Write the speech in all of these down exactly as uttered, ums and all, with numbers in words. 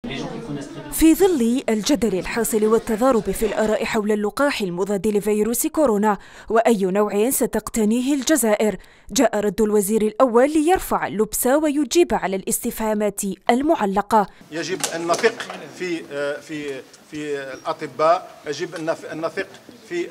في ظل الجدل الحاصل والتضارب في الآراء حول اللقاح المضاد لفيروس كورونا وأي نوع ستقتنيه الجزائر، جاء رد الوزير الأول ليرفع اللبس ويجيب على الاستفهامات المعلقة. يجب أن نثق في في في الأطباء، يجب أن نثق في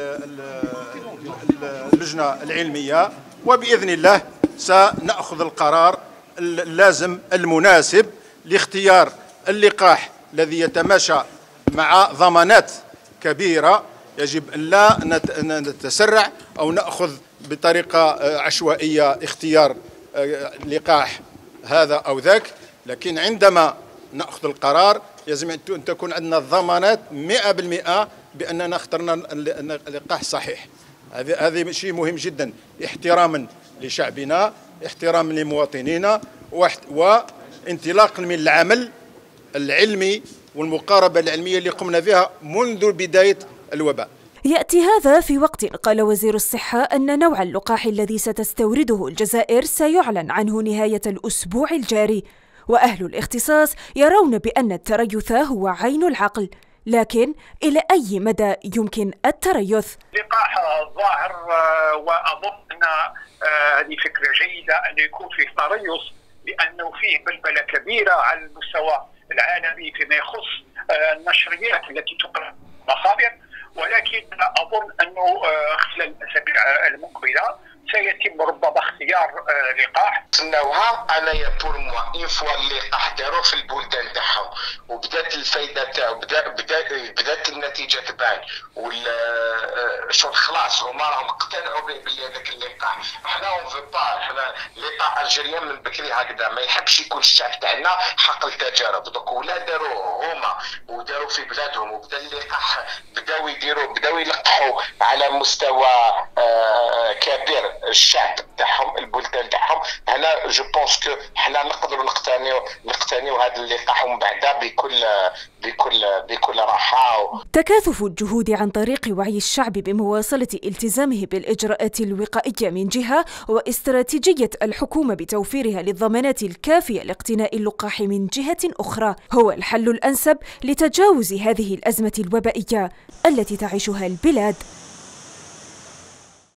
اللجنة العلمية، وبإذن الله سنأخذ القرار اللازم المناسب لاختيار اللقاح الذي يتماشى مع ضمانات كبيرة. يجب أن لا نتسرع أو نأخذ بطريقة عشوائية اختيار لقاح هذا أو ذاك، لكن عندما نأخذ القرار يجب أن تكون عندنا الضمانات مئة بالمئة بأننا اخترنا اللقاح الصحيح. هذا شيء مهم جدا، احتراما لشعبنا، احتراما لمواطنينا، وانطلاقا من العمل العلمي والمقاربة العلمية اللي قمنا بها منذ بداية الوباء. يأتي هذا في وقت قال وزير الصحة أن نوع اللقاح الذي ستستورده الجزائر سيعلن عنه نهاية الأسبوع الجاري، وأهل الاختصاص يرون بأن التريث هو عين العقل، لكن إلى أي مدى يمكن التريث؟ لقاح ظاهر، وأظن أن هذه فكرة جيدة أن يكون فيه تريث، لأنه فيه بلبلة كبيرة على المستوى العالمي فيما يخص النشريات التي تقرأ مخابر، ولكن أظن أنه خلال الأسابيع المقبلة سيتم ربما اختيار لقاح تسناوها. انايا بور موا اون فوا اللقاح داروه في البلدان تاعهم وبدات الفايده تاعو بدا بدا بدات النتيجه تبان شغل خلاص هما راهم اقتنعوا باللي هذاك اللقاح. احنا اون في با احنا لقاح الجيريان من بكري هكذا ما يحبش يكون الشعب تاعنا حقل تجارب، دوك ولا داروه هما وداروا في بلادهم وبدا اللقاح بداو يديروا بداو يلقحوا على مستوى آه كبير الشعب تاعهم البلدان تاعهم. هنا جو بونس كو حنا نقدروا نقتنيو نقتنيو هذا اللقاح ومن بعد بكل بكل بكل راحه. تكاثف الجهود عن طريق وعي الشعب بمواصله التزامه بالاجراءات الوقائيه من جهه، واستراتيجيه الحكومه بتوفيرها للضمانات الكافيه لاقتناء اللقاح من جهه اخرى هو الحل الانسب لتجاوز هذه الازمه الوبائيه التي تعيشها البلاد.